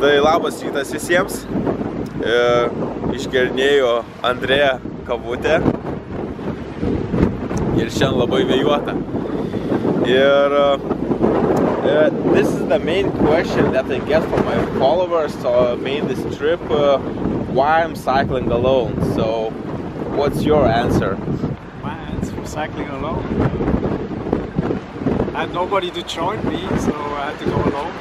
Tai labas rytas visiems. Išgernėjo Andrėja kavutę. Ir šiandien labai vėjuota. Ir this is the main question that I get from my followers made this trip, why I'm cycling alone. So, what's your answer? My answer for cycling alone? I had nobody to join me, so I had to go alone.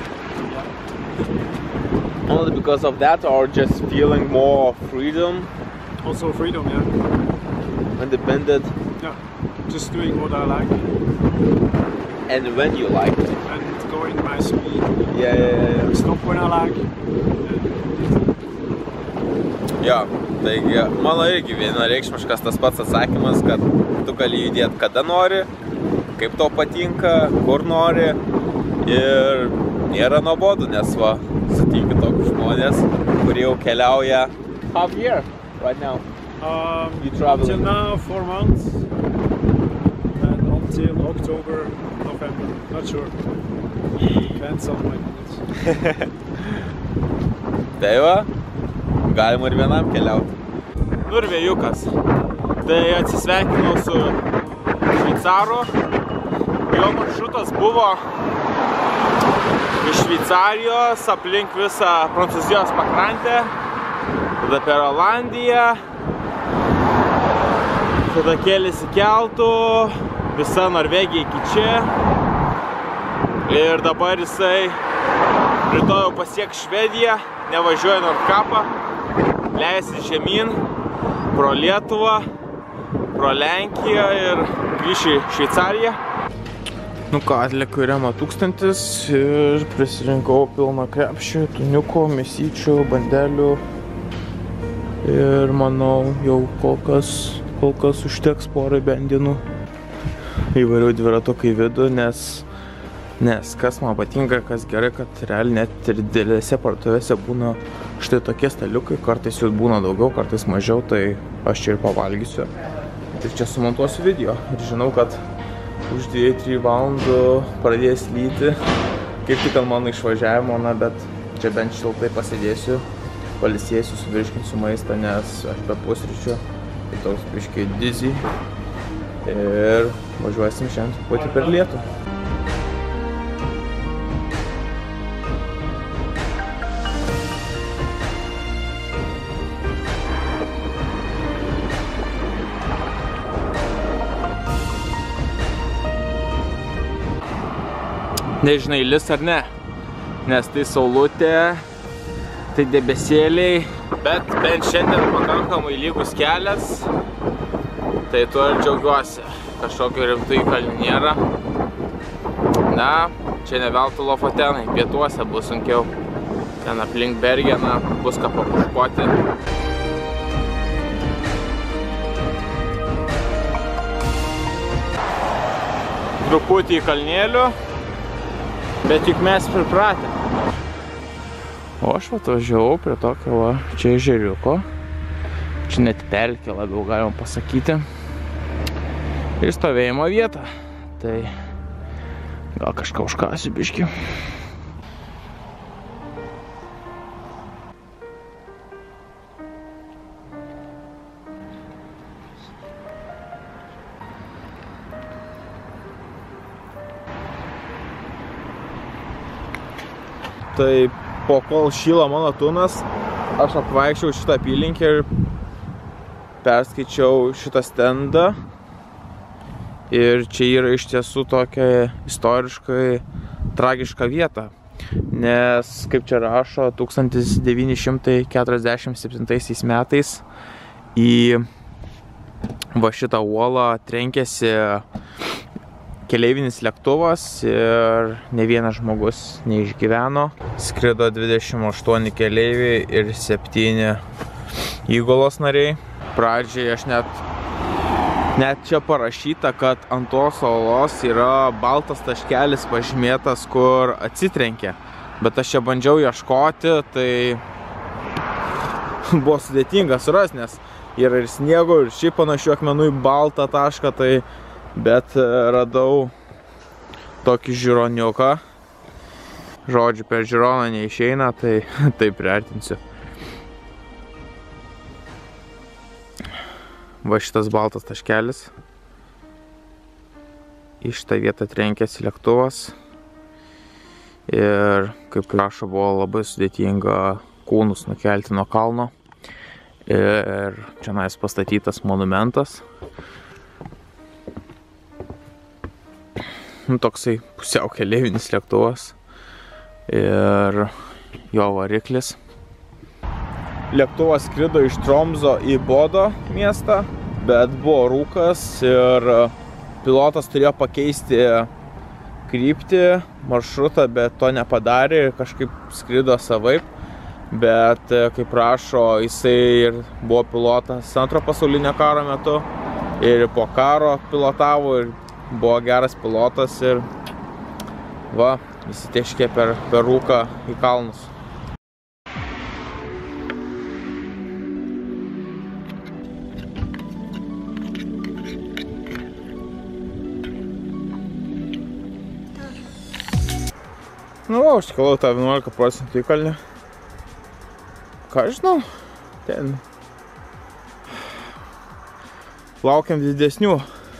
Yeah. Only because of that, or just feeling more freedom? Also freedom, yeah. Independent? Yeah, just doing what I like. And when you like it? And going my speed. Yeah. Stop when I like. Jo, taigi mano irgi vienareikšmiškas tas pats atsakymas, kad tu gali judėti kada nori, kaip tau patinka, kur nori ir nėra nuobodu, nes va, sutinki tokius žmonės, kurie jau keliauja half year right now. You travel until now 4 months and until October, November, not sure. Depends on my moods. Tai va, galima ir vienam keliauti. Nu ir vėjukas. Tai atsisveikinau su šveicaru. Jo maršrutas buvo iš Šveicarijos aplink visą Prancūzijos pakrantę, tada per Olandiją, tada kėlėsi keltu, visa Norvegija iki čia. Ir dabar jisai rytoj jau pasieks Švediją, nevažiuoja Nordkapą, leisi žemyn pro Lietuvą, pro Lenkiją ir grįš į Šveicariją. Nu ką, atlieku Rema 1000 ir prisirinkau pilną krepšį, tuniuko, mėsyčių, bandelių. Ir manau, jau kol kas užteks porai bendinų. Įvairių dviratukai vidų, nes kas man patinka, kas gerai, kad realiai net ir didelėse parduotuvėse būna štai tokie staliukai, kartais jų būna daugiau, kartais mažiau, tai aš čia ir pavalgysiu. Ir čia sumontuosiu video ir žinau, kad už 2-3 valandų pradės lyti, kaip tik ant mano išvažiavimo, na, bet čia bent šiltai pasėdėsiu, pailsėsiu, suvirškinsiu maistą, nes aš be pusryčių, tai toks biškai dizzy ir važiuosim šiandien truputį per lietų. Nežinai, lis ar ne, nes tai saulutė, tai debesėliai, bet bent šiandien pakankamai lygus kelias, tai tuo ir džiaugiuosi. Kažkokio rimtų įkalnių nėra. Na, čia ne veltui Lofotenai, pietuose bus sunkiau. Ten aplink Bergeną bus ką papuškoti. Truputį į kalnėlių. Bet juk mes pripratę. O aš atvažiavau prie tokio va, čia ežeriuko. Čia net pelkė labiau galima pasakyti. Ir stovėjimo vietą. Tai gal kažką užkasiu biškį. Tai po kol šyla mano tunas, aš apvaikščiau šitą apylinkę ir perskaičiau šitą stendą. Ir čia yra iš tiesų tokia istoriškai tragiška vieta. Nes, kaip čia rašo, 1947 metais į va šitą uolą trenkėsi keleivinis lėktuvas ir ne vienas žmogus neišgyveno. Skrido 28 keleiviai ir 7 įgulos nariai. Pradžiai aš net čia parašyta, kad ant tos uolos yra baltas taškelis pažymėtas, kur atsitrenkė. Bet aš čia bandžiau ieškoti, tai buvo sudėtinga surasti, nes yra ir sniego, ir šiaip panašių akmenų į baltą tašką, tai bet radau tokį žironiuką. žodžiu, per žiūroną neišeina, tai taip priartinsiu. Va šitas baltas taškelis. Į šitą vietą trenkėsi lėktuvas. Ir, kaip rašo, buvo labai sudėtinga kūnus nukelti nuo kalno. Ir čionais pastatytas monumentas. Toksai pusiau keleivinis lėktuvas. Ir jo variklis. Lėktuvas skrido iš Tromso į Bodo miestą, bet buvo rūkas ir pilotas turėjo pakeisti kryptį, maršrutą, bet to nepadarė ir kažkaip skrido savaip. Bet, kaip rašo, jisai ir buvo pilotas Antro pasaulinio karo metu ir po karo pilotavo ir buvo geras pilotas ir va, įsiteškė per rūką į kalnus. Nu va, užtiklau tą 11% įkalnį. Ką žinau, ten laukiam didesnių.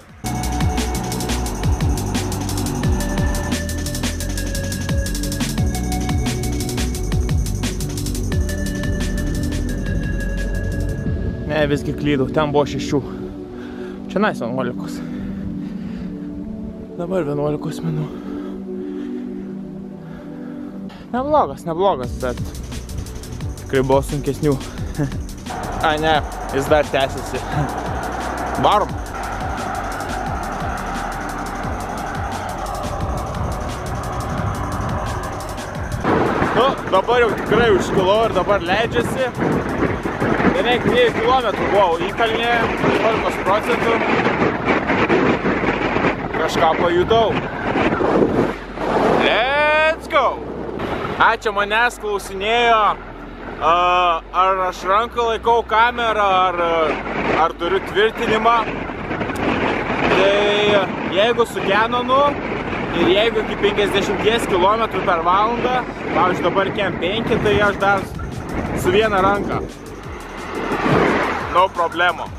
Ne, visgi klydau, ten buvo 6. Čia nais 11. Dabar 11 minų. Neblogas, bet tikrai buvo sunkesnių. Ai ne, jis dar tęsiasi. Varom. Nu, dabar jau tikrai užkilau ir dabar leidžiasi. Beveik 2 kilometrų buvau įkalnė, 11%. Kažką pajudau. Let's go! Ačiū, manęs klausinėjo, ar aš ranką laikau kamerą, ar turiu tvirtinimą. Tai jeigu su Canonu ir jeigu iki 50 km per valandą, pavyzdžiui dabar kem 5, tai aš dar su viena ranka. No problemo.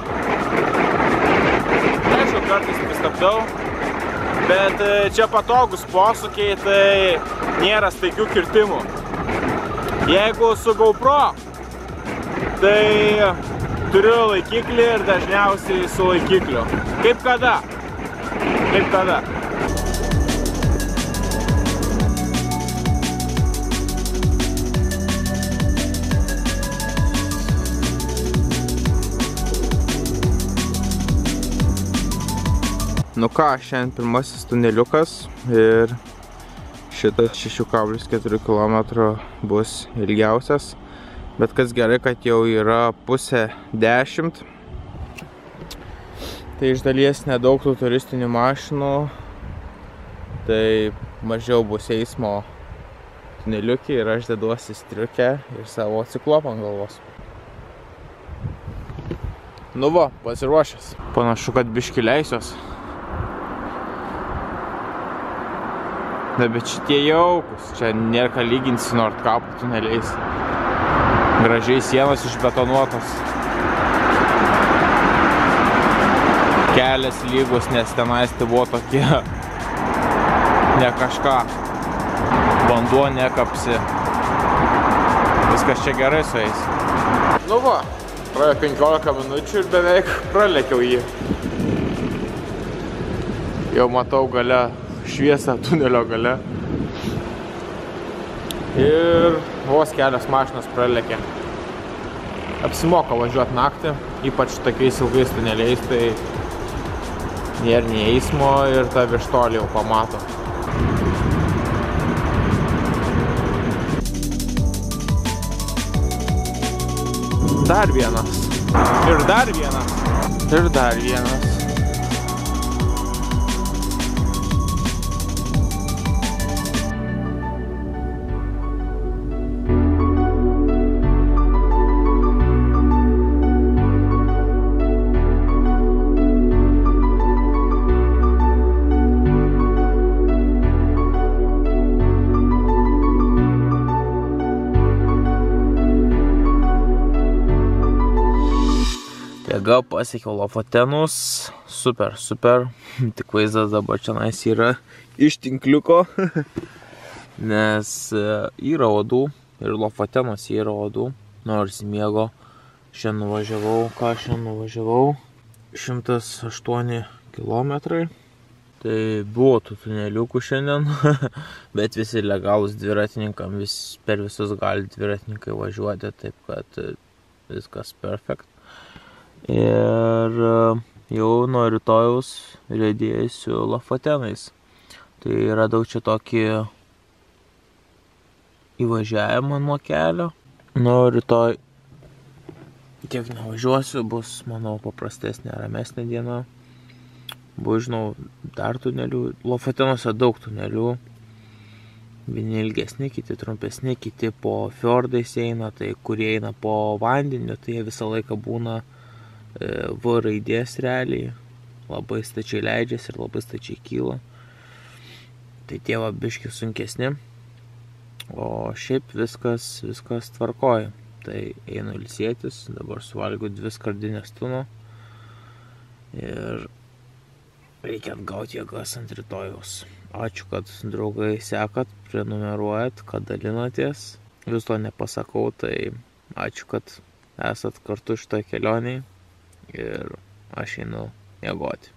Aišku, kartais pristabdau. Bet čia patogus posūkiai, tai nėra staigių kirtimų. Jeigu su GoPro, tai turiu laikiklį ir dažniausiai su laikikliu. Kaip kada. Nu ką, šiandien pirmasis tuneliukas ir šitas 6,4 km bus ilgiausias. Bet kas gerai, kad jau yra 9:30. Tai iš dalies nedaug tų turistinių mašinų. Tai mažiau bus eismo tuneliukį ir aš deduosi striukę ir savo ciklopą ant galvos. Nu va, pasiruošęs. Panašu, kad biškį leisiuos. Na, bet šitie jaukus, čia nėra ką lyginti su Nordkapo tuneliais. Gražiai sienos išbetonuotos. Kelias lygus, nes tenais tai buvo tokie ne kažką. Vanduo nekapsi. Viskas čia gerai su jais. Nu va, praėjo 15 minučių ir beveik pralėkiau jį. Jau matau gale šviesą tunelio gale. Ir vos kelios mašinos pralėkė. Apsimoka važiuoti naktį, ypač tokiais ilgais tuneliais, tai nėra nei eismo ir ta virštolį jau pamato. Dar vienas. Ir dar vienas. Ir dar vienas. Staiga pasiekiau Lofotenus. Super. Tik vaizdas dabar čianais yra iš tinkliuko. Nes yra odų. Ir Lofotenuose yra odų. Nors miego. Šiandien nuvažiavau. 108 kilometrai. Tai buvo tų tuneliukų šiandien, bet visi legalūs dviratininkam, per visus gali dviratininkai važiuoti, taip kad viskas perfekt. Ir jau nuo rytojaus riedėsiu Lofotenais. Tai radau čia tokį įvažiavimą nuo kelio. Nuo rytoj tiek nevažiuosiu, bus, manau, paprastesnė, ramesnė diena. Buvo, žinau, dar tunelių. Lofotenuose daug tunelių. Vieni ilgesni, kiti trumpesni, kiti po fjordais eina, tai kurie eina po vandeniu, tai jie visą laiką būna V raidės realiai. Labai stačiai leidžiasi ir labai stačiai kyla. Tai tie va biški sunkesni. O šiaip viskas tvarkoja. Tai einu ilsėtis, dabar suvalgiau 2 skardinės tuno. Ir reikia atgauti jėgas ant rytojaus. Ačiū, kad draugai sekat, prenumeruojat, kad dalinatės. Jūs to nepasakau, tai ačiū, kad esat kartu šitoj kelionėj. Ir aš einu miegoti.